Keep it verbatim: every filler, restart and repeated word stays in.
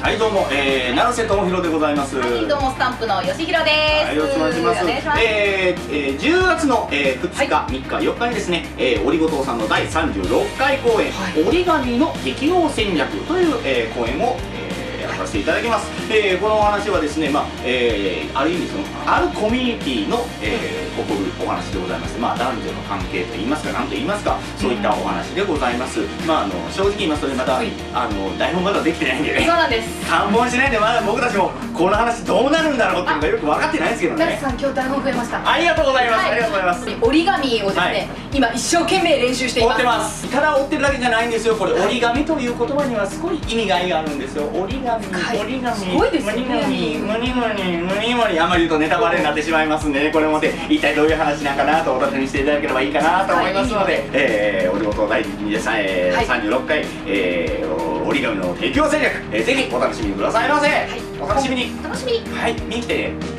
はいどうも、えー、成瀬智弘でございます。 はい、どうもスタンプの吉弘です。 はい、よろしくお願いします。 お願いします。 えー、えー、じゅうがつの、えー、ふつか、はい、みっか、よっかにですね、えー、オリゴ糖さんのだいさんじゅうろっかい公演、はい、折り紙の適応戦略という、えー、公演を、えー、やらさせていただきます。えー、このお話はですね、まあ、えー、ある意味そのあるコミュニティの、えー、起こるお話でございまして、まあ、男女の関係といいますか何と言いますか、そういったお話でございます。まあ、あの正直言いますとね、まだ、はい、あの台本まだできてないんでね、 そうなんです、 完本しないでまだ僕たちもこの話どうなるんだろうっていうのがよく分かってないんですけどね。 成瀬さん、今日台本増えました。 ありがとうございます、はい、ありがとうございます。 折り紙をですね、はい、今一生懸命練習しています。 折ってます。ただ折ってるだけじゃないんですよ。これ折り紙という言葉にはすごい意味があるんですよ。折り紙、折り紙、 すごいですよね。 ムニムニムニムニムニ、あんまり言うとネタバレになってしまいますんでね、これもで一体どういう話なんかなとお楽しみしていただければいいかなと思いますので、はい、えー、オリゴ糖だいさんじゅうろっかい、えー、折り紙の提供戦略、えー、ぜひお楽しみくださいませ。はい、お楽しみに。 お楽しみに。 はい、見に来てね。